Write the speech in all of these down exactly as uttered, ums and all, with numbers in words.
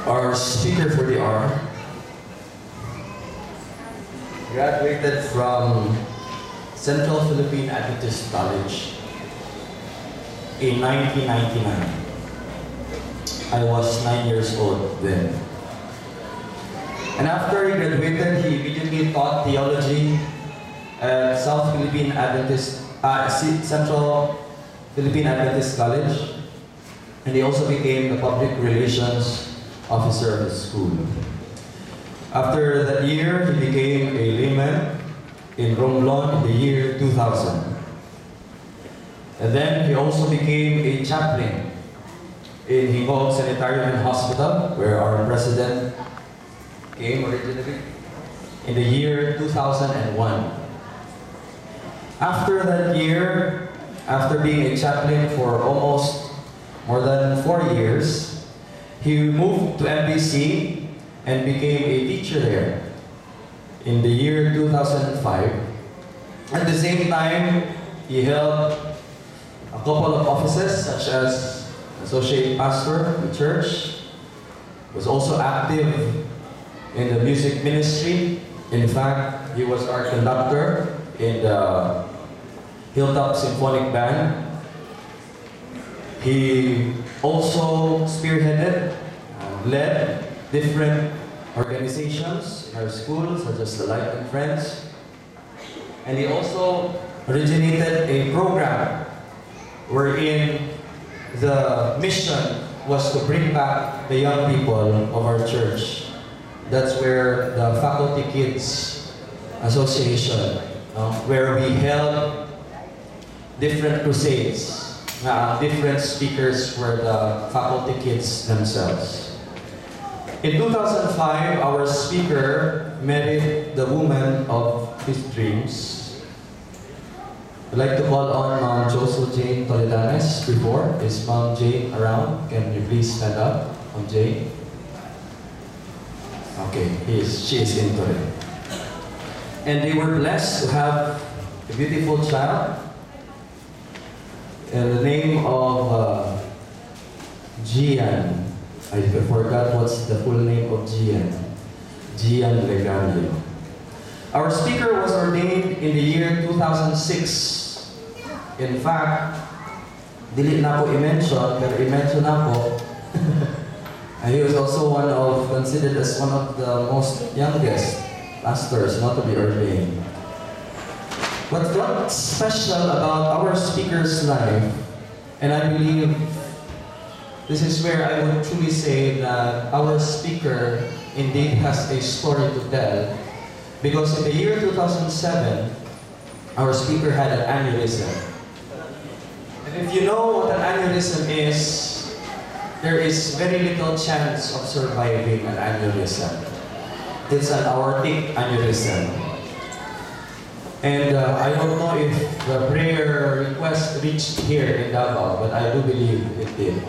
Our speaker for the hour graduated from Central Philippine Adventist College in nineteen ninety-nine. I was nine years old then. And after he graduated, he immediately taught theology at South Philippine Adventist, uh, Central Philippine Adventist College, and he also became the public relations officer of the school. After that year, he became a layman in Romblon in the year two thousand. And then he also became a chaplain in Hingog Sanitarium and Hospital, where our president came originally in the year two thousand one. After that year, after being a chaplain for almost more than four years, he moved to M B C and became a teacher there in the year two thousand five. At the same time, he held a couple of offices such as associate pastor of the church, was also active in the music ministry. In fact, he was our conductor in the Hilltop Symphonic Band. He also spearheaded, uh, led different organizations in our school, such as the Light and Friends. And he also originated a program wherein the mission was to bring back the young people of our church. That's where the Faculty Kids Association, uh, where we held different crusades. Uh, different speakers were the faculty kids themselves. In two thousand five, our speaker married the woman of his dreams. I'd like to call on Mom Jocelyn Jane Toledanes before. Is Mom Jane around? Can you please stand up, Mom Jane? Okay, he is, she is into it. And they were blessed to have a beautiful child. And the name of uh, Gian, I forgot what's the full name of Gian. Gian Legario. Our speaker was ordained in the year two thousand six. In fact, dili na ko i-mention, pero i-mention ako. And he was also one of, considered as one of the most youngest pastors not to be ordained. But what's special about our speaker's life, and I believe this is where I would truly say that our speaker indeed has a story to tell, because in the year two thousand seven, our speaker had an aneurysm. And if you know what an aneurysm is, there is very little chance of surviving an aneurysm. It's an aortic aneurysm. And uh, I don't know if the prayer request reached here in Davao, but I do believe it did.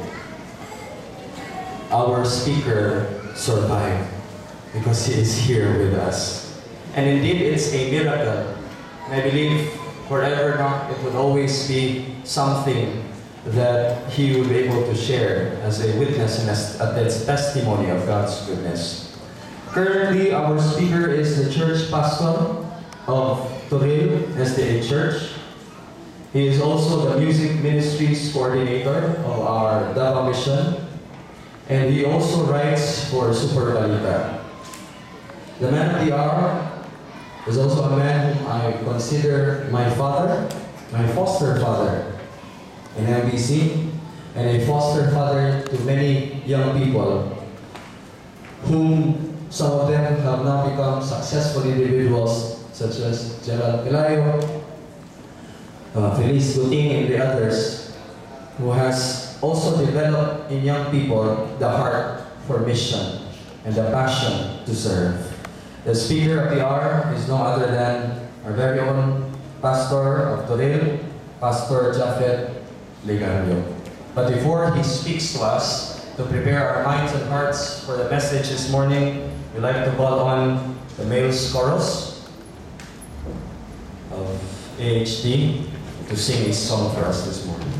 Our speaker survived because he is here with us. And indeed, it's a miracle. And I believe forever now, it would always be something that he will be able to share as a witness and as a testimony of God's goodness. Currently, our speaker is the church pastor of Toril S D A Church. He is also the music ministries coordinator of our Davao Mission, and he also writes for Super Balita. The man of the hour is also a man whom I consider my father, my foster father in M B C, and a foster father to many young people, whom some of them have now become successful individuals, such as Gerald Pelayo, uh, Feliz Guting, and the others, who has also developed in young people the heart for mission and the passion to serve. The speaker of the hour is no other than our very own pastor of Toril, Pastor Japhet Legario. But before he speaks to us, to prepare our minds and hearts for the message this morning, we'd like to call on the male chorus of A H D to sing a song for us this morning.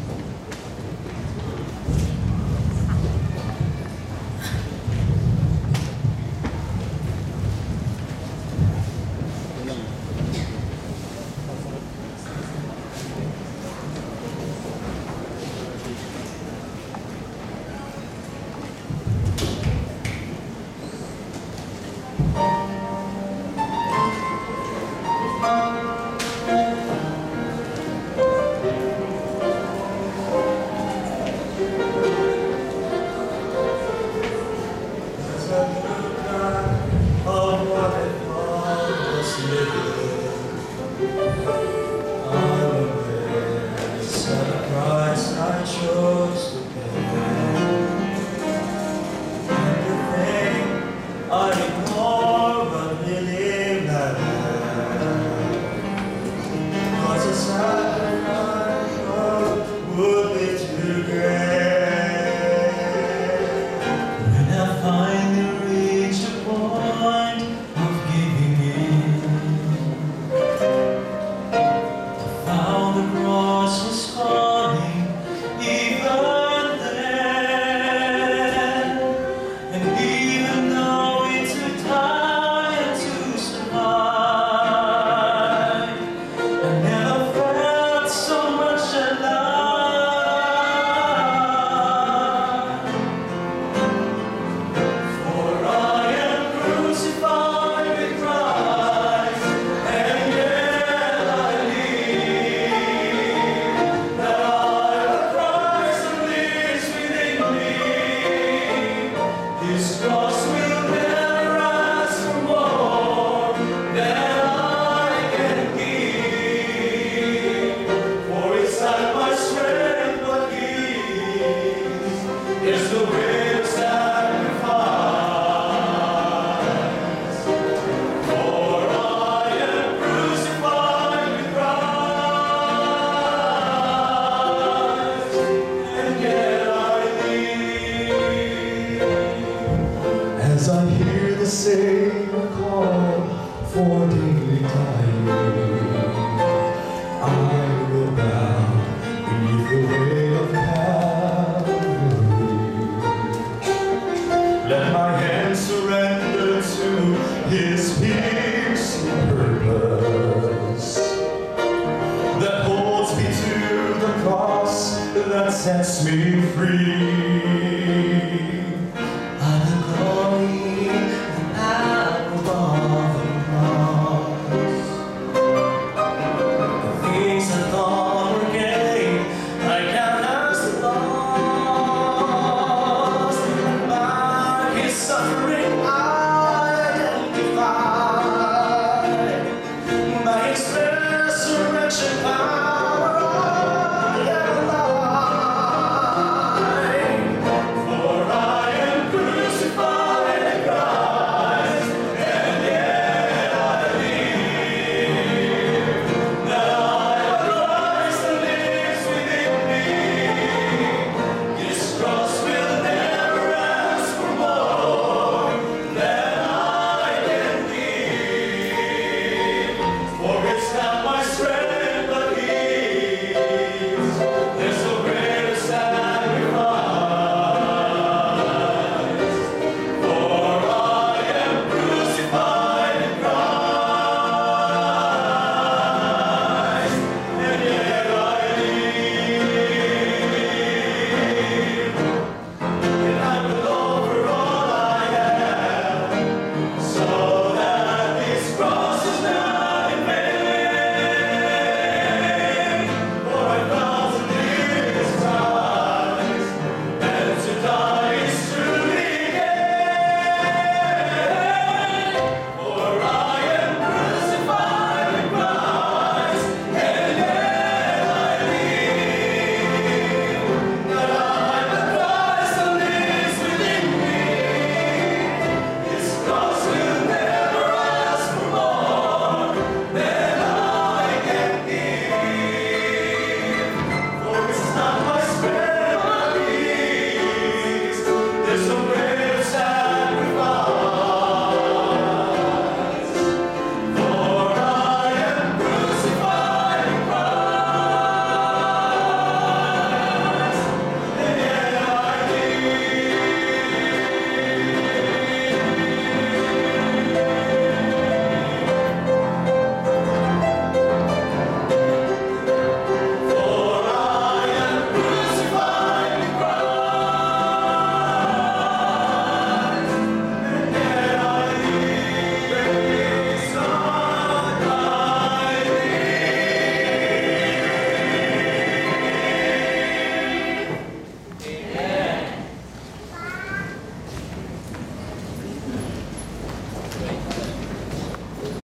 say a call for daily dying, I will bow beneath the weight of Calvary. Let my hands surrender to His piercing purpose that holds me to the cross that sets me free.